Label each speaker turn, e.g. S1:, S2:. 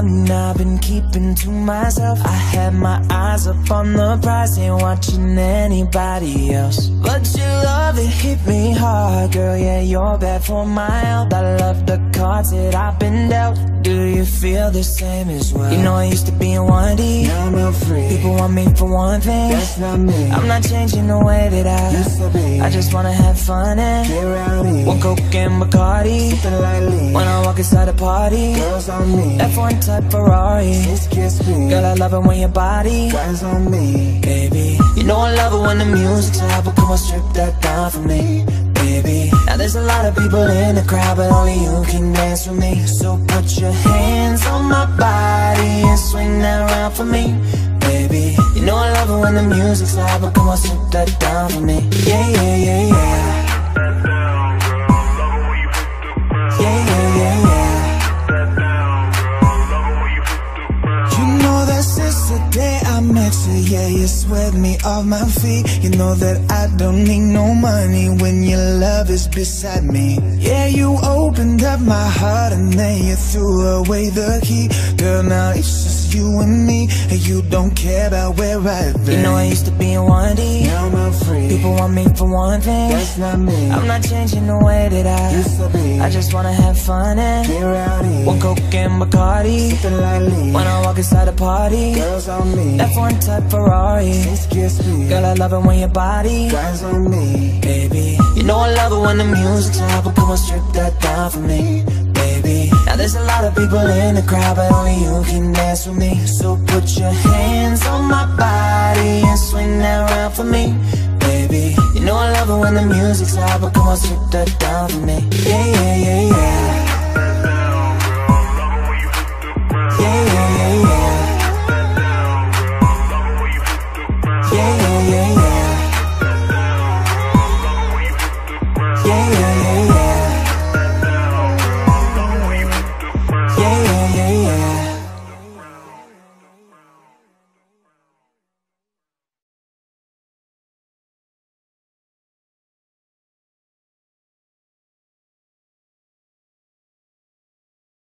S1: money I've been keeping to myself. I had my eyes up on the prize, ain't watching anybody else. But your love, it hit me hard, girl, yeah, you're bad for my health. I love the cards that I've been dealt. Do you feel the same as well? You know I used to be in 1D, now I'm out free. People want me for one thing, that's not me. I'm not changing the way that I used to be. I just wanna have fun and get rowdy. One Coke and Bacardi, sipping lightly. When I walk inside a party, girls on me. F1 type Ferrari, just kiss me. Girl, I love it when your body grinds on me, baby. You know I love it when the music's loud, but come on, strip that down for me, baby. Now there's a lot of people in the crowd, but only you can dance with me. So put your hands on my body and swing that round for me, baby. You know I love it when the music's loud, but come on, strip that down for me. Yeah, yeah, yeah, yeah. Yeah, yeah, yeah, yeah. You know that since the day I met you, yeah, you swept me off my feet. You know that I don't need no money when your love is beside me. Yeah, you opened up my heart and then you threw away the key. Girl, now it's just you and me, and you don't care about where I've been. You know I used to be in 1D, now I'm out free. People want me for one thing, that's not me. I'm not changing the way that I used to be. I just wanna have fun and get rowdy. One Coke and Bacardi, sipping lightly. When I walk inside a party, girls on me. F1 type Ferrari, just kiss me. Girl, I love it when your body grinds on me, baby. You know I love it when the music's loud, but come on, strip that down for me, baby. Now there's a lot of people in the crowd, but only you can dance with me. So put your hands on my body and swing that round for me, baby. You know I love it when the music's loud, but come on, strip that down for me. Yeah, yeah, yeah, yeah. Yeah, yeah, yeah, yeah. Yeah, yeah, yeah, yeah. Yeah, yeah.